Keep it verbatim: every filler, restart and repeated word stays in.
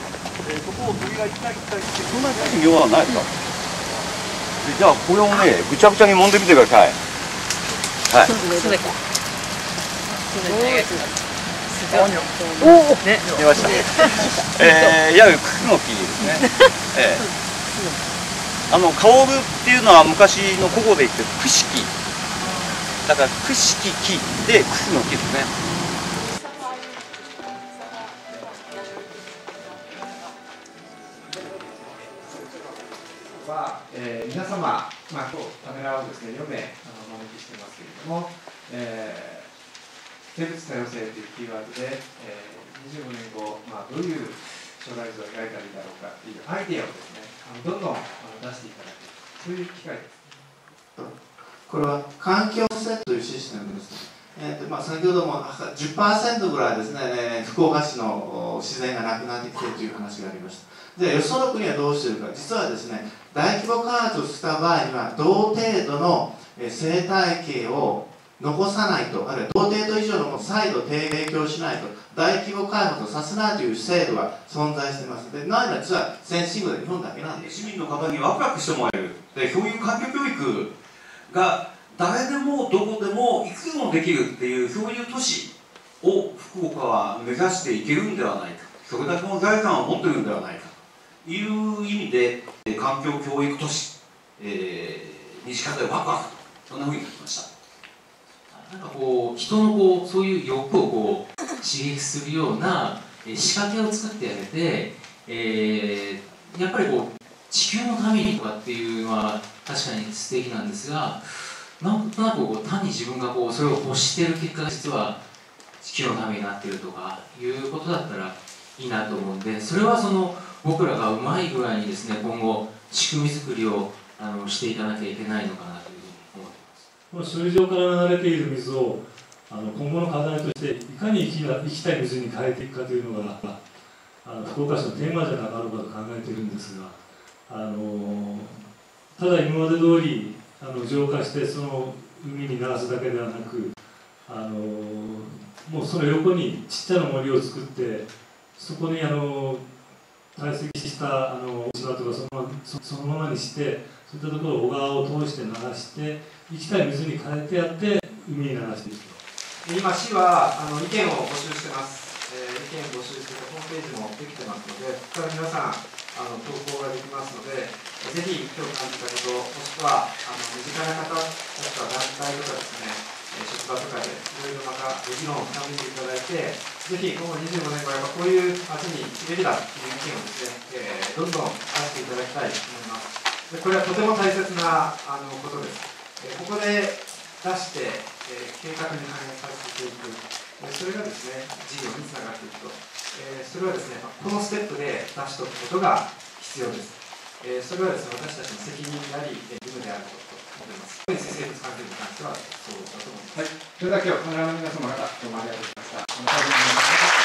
えー、そこを鳥が行ったり来たりして、 そんなに大した量はないですか。じゃあこれをね、ぐちゃぐちゃに揉んでみてください。はい。 それか。 おお、ね、出ました。えー、いわゆるクの木ですね。えー、あのカオルっていうのは昔の古語で言ってクシキ。だからクシキ木でクの木ですね。 は、えー、皆様、まあ、今日カメラをですねよめいあのお招きしてますけれども、えー、生物多様性というキーワードで、えー、にじゅうごねんご、まあ、どういう将来図を描いたらいいだろうかというアイデアをですねあのどんどんあの出していただくそういう機会です。 これは環境セットというシステムです。えーとまあ、先ほども じゅっパーセント ぐらいですね、福岡市の自然がなくなってきているという話がありました。で、よその国はどうしているか、実はですね、大規模開発をした場合には、同程度の生態系を残さないと、あるいは同程度以上の再度提供しないと、大規模開発をさせないという制度が存在しています。で、ないのは実は先進国で日本だけなんです。 市民の方にワクワクしてもらえる。で、そういう環境教育が誰でもどこでもいつでもできるっていうそういう都市を福岡は目指していけるんではないか、それだけの財産を持っているんではないかという意味で環境教育都市、えー、西方でワクワクとそんなふうに書きました。 なんかこう人のこうそういう欲をこう刺激するような仕掛けを作ってあげて、えー、やっぱりこう地球のためにとかっていうのは確かに素敵なんですが、なんとなくこう単に自分がこうそれを欲している結果が実は地球のためになっているとかいうことだったらいいなと思うんで、それはその僕らがうまい具合にですね今後仕組み作りをあのしていかなきゃいけないのかなというふうに思ってます。 この処理場から流れている水をあの今後の課題としていかに生き生きたい水に変えていくかというのがあの福岡市のテーマじゃなかろうかと考えているんですが、あのただ今まで通りあの浄化してその海に流すだけではなく、あのもうその横にちっちゃな森を作ってそこにあの堆積したあの落ち葉とかそのままそそのままにしてそういったところを小川を通して流して生きたい水に変えてやって海に流していくと。 今市はあの意見を募集してます、えー、意見を募集してホームページもできてますので、ここから皆さんあの投稿ができますので、ぜひ今日感じたこと、もしくはあの身近な方、もしくは団体とかですね、職場とかでいろいろまた議論を深めていただいて、ぜひ今後にじゅうごねんごやっぱこういう街にすべきだという意見をですね、えー、どんどん出していただきたいと思います。でこれはとても大切なあのことです。えー、ここで出して、えー、計画に反映させていく、えー、それがですね、事業につながっていくと、えー、それはですね、このステップで出しておくことが必要です。えー、それはですね、私たちの責任であり、義務であることと思います。特に生物環境に関してはそうだと思います。はい、それでは今日、カメラの皆様方、どうもありがとうございました。